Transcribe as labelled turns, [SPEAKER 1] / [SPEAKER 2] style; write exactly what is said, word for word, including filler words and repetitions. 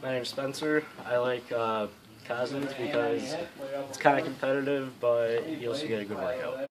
[SPEAKER 1] My name's Spencer. I like uh, Cosens because it's kind of competitive, but you also get a good workout.